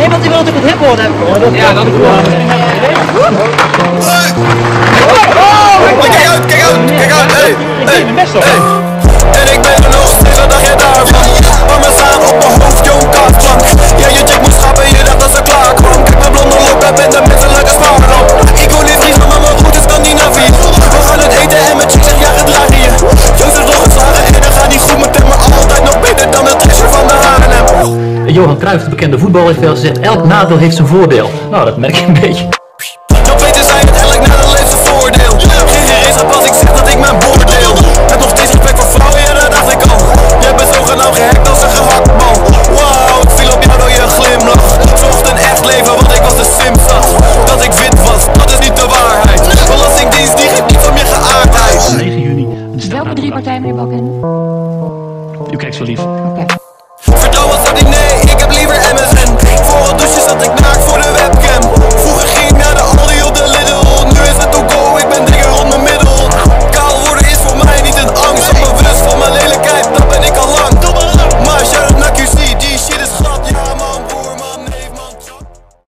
Nee, want die wil natuurlijk het hip worden. Ja, dat is wel. Kijk uit, kijk uit, kijk uit, hey, hey, hey. En ik ben er nog steeds, wat dacht je daarvan? Maar me staan op mijn hoofd, jong kaartplank. Ja, je chick moest schappen, je dacht dat ze klaar kwam. Kijk mijn blonde lokken, ben de menselijke spaarramp. Ik woon in Friesland, maar mijn route is Scandinavië. We gaan het eten en mijn chick zegt, ja, gedraag je. Joost is nog geslagen en dat gaat niet goed met hem. Maar altijd nog beter dan het treasure van de H&M. Johan Cruijff, de bekende voetballer, heeft wel gezegd, elk nadeel heeft zijn voordeel. Nou, dat merk ik een beetje.